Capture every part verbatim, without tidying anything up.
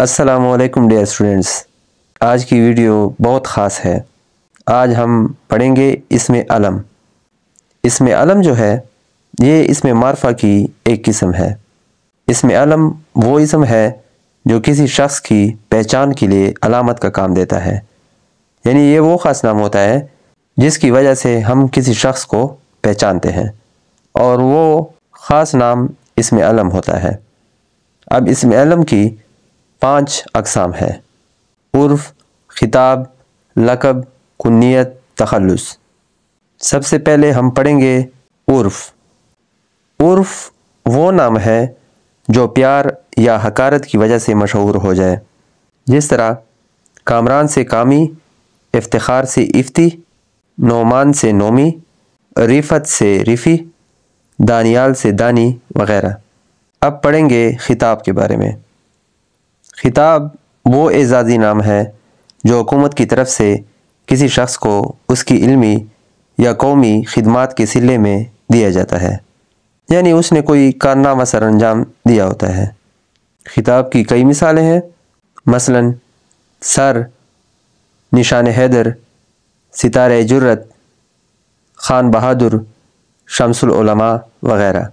السلام علیکم dear students, آج کی ویڈیو بہت خاص ہے۔ آج ہم پڑھیں گے اسم علم۔ اسم علم جو ہے یہ اسم معرفہ کی ایک قسم ہے۔ اسم علم وہ اسم ہے جو کسی شخص کی پہچان کے لیے علامت کا کام دیتا ہے، یعنی یہ وہ خاص نام ہوتا ہے جس کی وجہ سے ہم کسی شخص کو پہچانتے ہیں، اور وہ خاص نام اسم علم ہوتا ہے۔ اب اسم علم کی پانچ اقسام ہے: عرف، خطاب، لقب، کنیت، تخلص۔ سب سے پہلے ہم پڑھیں گے عرف۔ عرف وہ نام ہے جو پیار یا حقارت کی وجہ سے مشہور ہو جائے، جس طرح کامران سے کامی، افتخار سے افتی، نعمان سے نومی، رفعت سے رفی، دانیال سے دانی وغیرہ۔ اب پڑھیں گے خطاب کے بارے میں۔ خطاب وہ اعزازی نام ہے جو حکومت کی طرف سے کسی شخص کو اس کی علمی یا قومی خدمات کے صلے میں دیا جاتا ہے، یعنی اس نے کوئی کارنامہ سر انجام دیا ہوتا ہے۔ خطاب کی کئی مثالیں ہیں، مثلا سر، نشان حیدر، ستارہ جرت، خان بہادر، شمس العلماء وغیرہ۔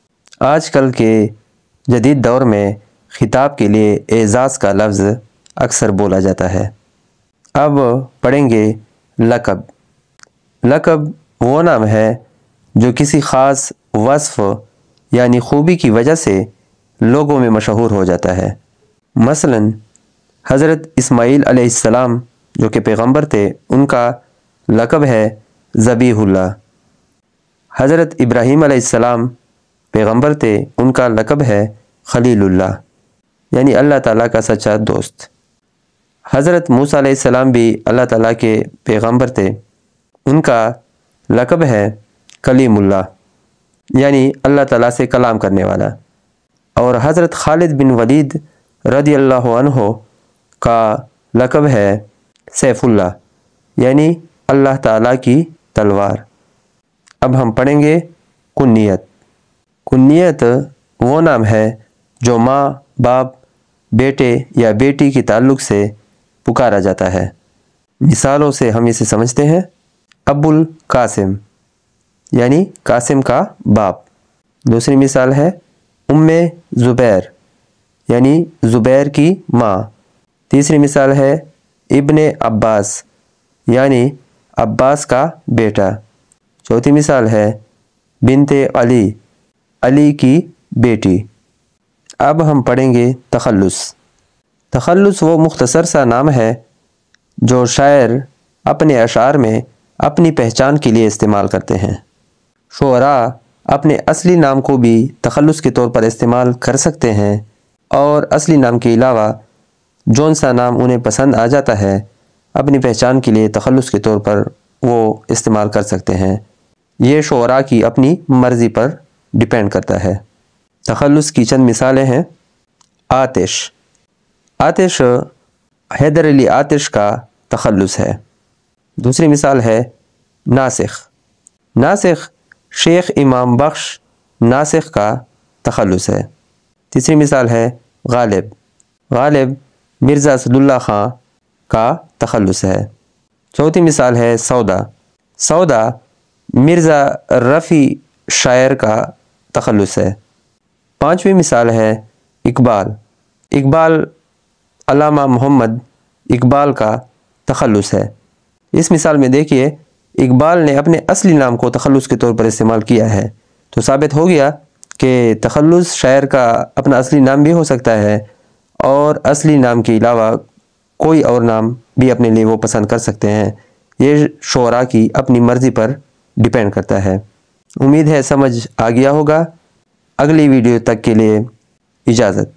آج کل کے جدید دور میں خطاب کے لیے اعزاز کا لفظ اکثر بولا جاتا ہے۔ اب پڑھیں گے لقب۔ لقب وہ نام ہے جو کسی خاص وصف یعنی خوبی کی وجہ سے لوگوں میں مشہور ہو جاتا ہے۔ مثلا حضرت اسماعیل علیہ السلام جو کہ پیغمبر تھے، ان کا لقب ہے ذبیح اللہ۔ حضرت ابراہیم علیہ السلام پیغمبر تھے، ان کا لقب ہے خلیل اللہ، یعنی اللہ تعالیٰ کا سچا دوست۔ حضرت موسیٰ علیہ السلام بھی اللہ تعالیٰ کے پیغمبر تھے، ان کا لقب ہے کلیم اللہ، یعنی اللہ تعالیٰ سے کلام کرنے والا۔ اور حضرت خالد بن ولید رضی اللہ عنہ کا لقب ہے سیف اللہ، یعنی اللہ تعالیٰ کی تلوار۔ اب ہم پڑھیں گے کنیت۔ کنیت وہ نام ہے جو ماں، باپ، بیٹے یا بیٹی کے تعلق سے پکارا جاتا ہے۔ مثالوں سے ہم اسے سمجھتے ہیں: ابو القاسم، یعنی قاسم کا باپ۔ دوسری مثال ہے ام زبیر، یعنی زبیر کی ماں۔ تیسری مثال ہے ابن عباس، یعنی عباس کا بیٹا۔ چوتھی مثال ہے بنت علی، علی کی بیٹی۔ اب ہم پڑھیں گے تخلص۔ تخلص وہ مختصر سا نام ہے جو شاعر اپنے اشعار میں اپنی پہچان کے لیے استعمال کرتے ہیں۔ شعراء اپنے اصلی نام کو بھی تخلص کے طور پر استعمال کر سکتے ہیں، اور اصلی نام کے علاوہ جون سا نام انہیں پسند آ جاتا ہے اپنی پہچان کے لیے تخلص کے طور پر وہ استعمال کر سکتے ہیں۔ یہ شعراء کی اپنی مرضی پر ڈیپینڈ کرتا ہے۔ تخلص کی چند مثالیں ہیں: آتش۔ آتش حیدر علی آتش کا تخلص ہے۔ دوسری مثال ہے ناسخ۔ ناسخ شیخ امام بخش ناسخ کا تخلص ہے۔ تیسری مثال ہے غالب۔ غالب مرزا اسد اللہ خان کا تخلص ہے۔ چوتھی مثال ہے سودا۔ سودا مرزا رفیع شاعر کا تخلص ہے۔ پانچویں مثال ہے اقبال۔ اقبال علامہ محمد اقبال کا تخلص ہے۔ اس مثال میں دیکھیے، اقبال نے اپنے اصلی نام کو تخلص کے طور پر استعمال کیا ہے، تو ثابت ہو گیا کہ تخلص شاعر کا اپنا اصلی نام بھی ہو سکتا ہے، اور اصلی نام کے علاوہ کوئی اور نام بھی اپنے لیے وہ پسند کر سکتے ہیں۔ یہ شعراء کی اپنی مرضی پر ڈیپینڈ کرتا ہے۔ امید ہے سمجھ آ گیا ہوگا۔ اگلی ویڈیو تک کے لیے اجازت۔